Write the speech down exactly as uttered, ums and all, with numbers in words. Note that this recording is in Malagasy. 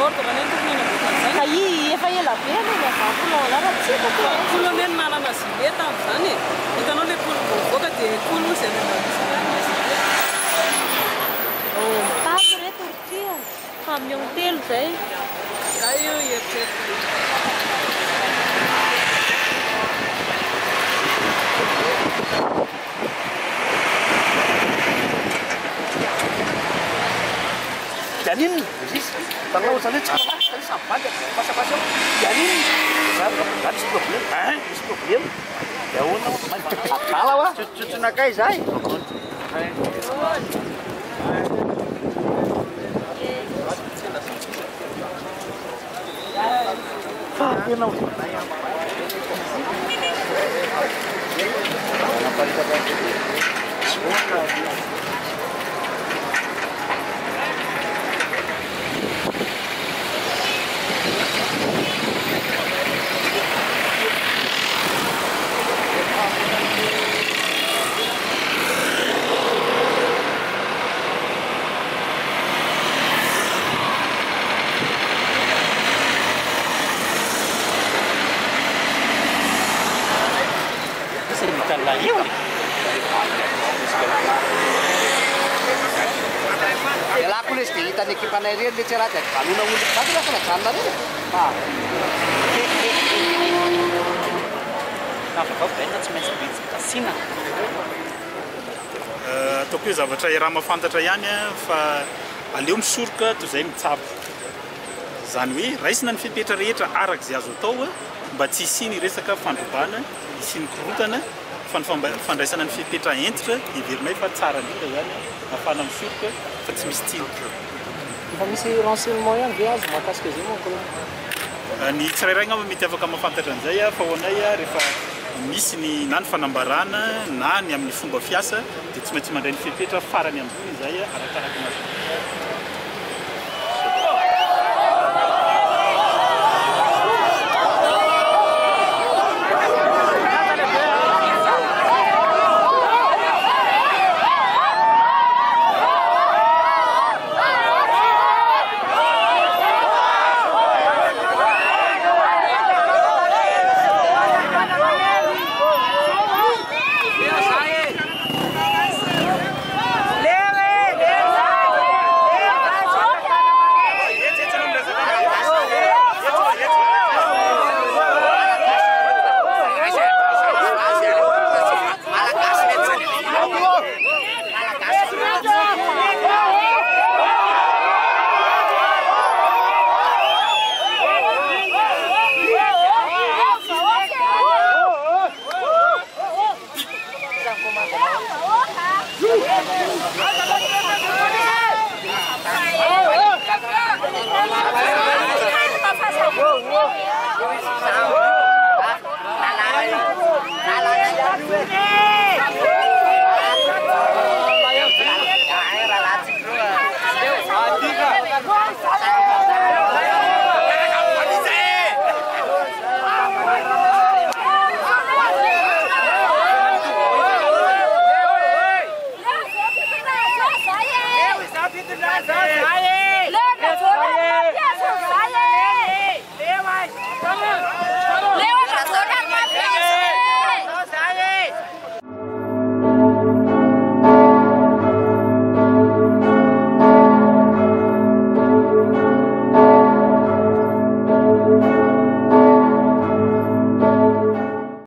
ordre nem termina Fa i efa ela be aloha ny avako la raha tsika ko. Colonel nalana zileta amin'izany e. Hitanao le kolo voavoaka dia kolo izay Oh, tato reto tia. Camion telo zay. Zay io eritreritro. Janine, existe. Tanggal usaha cuma sekali sampai masa-masa. Janine, saya ada problem, eh, ada problem. Ya udah, kalah wah. Cucu nakai saya. Ah, you know. Ya laku nih kita nih kita nerian di cerat ya kalau nunggu tapi lah kena candar ya pak Apa kau pengen semester ini kasina? Tokyo zavatra raha mahafantatra ihany fa aleo misoroka toy izay mitsabo. Zany hoe raisina ny fepetra rehetra araka izay azo atao mba tsy hisiany resaka fandrobana, hisiany korotana fa ny fandraisana ny fepetra entitra heverinay fa tsara indrindra zany ahafahana misoroka fa tsy misy tsiny. Efa misy renseignement ihany ve azo mahakasika izay moa kolony? Ny tsirairay ngamba mety afaka mahafantatra an'izay fa ho anay rehefa misy ny na ny fanambarana na ny amin'ny fomba fiasa dia tsy maintsy mandray ny fepetra farany ambony izay arakaraka anazy.